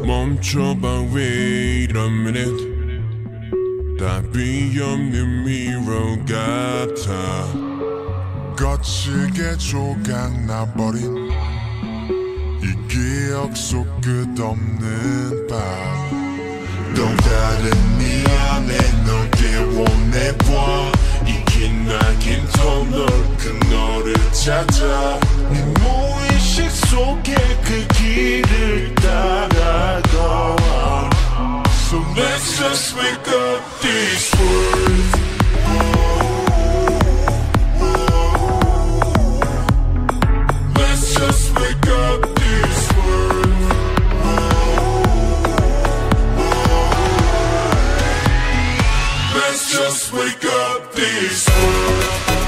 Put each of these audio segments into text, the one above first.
멈춰봐 wait a minute 답이 없는 미로 같아 거칠게 조각나버린 이 기억 속 끝없는 밤 또 다른 네 안에 널 깨워내봐 이 기나긴 더 넓은 너를 찾아 네 무의식 속에 그 길을 따라가 So let's just wake up this world Let's just wake up this world Let's just wake up this world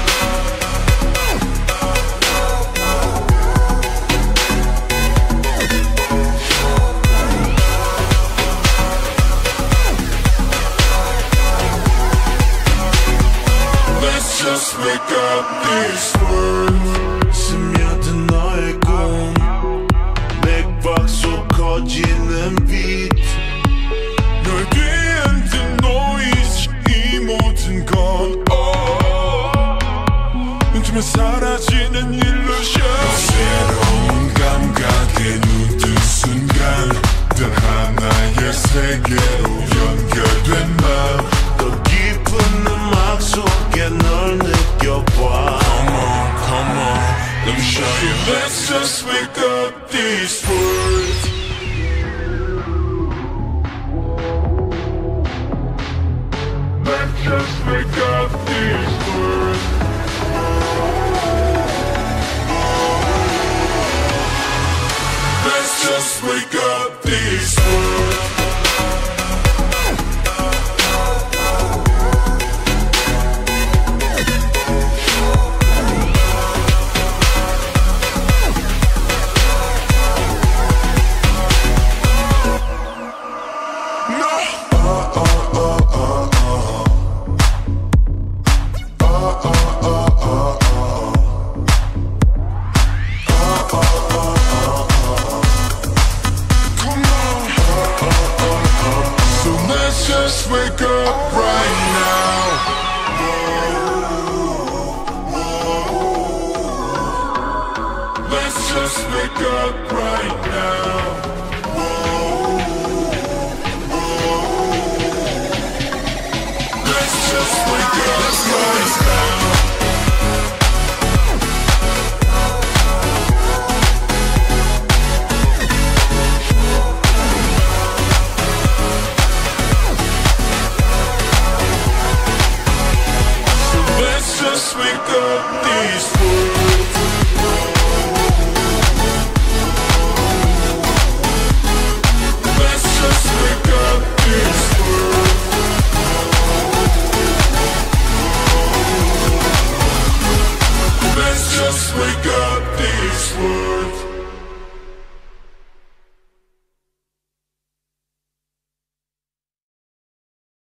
Just wake up this world 스며든 너의 꿈 맥박 속 커지는 빛 널 뒤흔든 노이즈 이 모든 건 눈뜨면 사라지는 illusion 새로운 감각에 눈 뜬 순간 단 하나의 세계로 연결된 맘 더 깊은 음악 속에 널 느껴봐 Come on, let me show you Let's just wake up this world Let's just wake up this world Let's just wake up this world Just wake up right now Let's just wake up right now Let's just wake up right now Let's wake up this world Let's just wake up this world Let's just wake up this world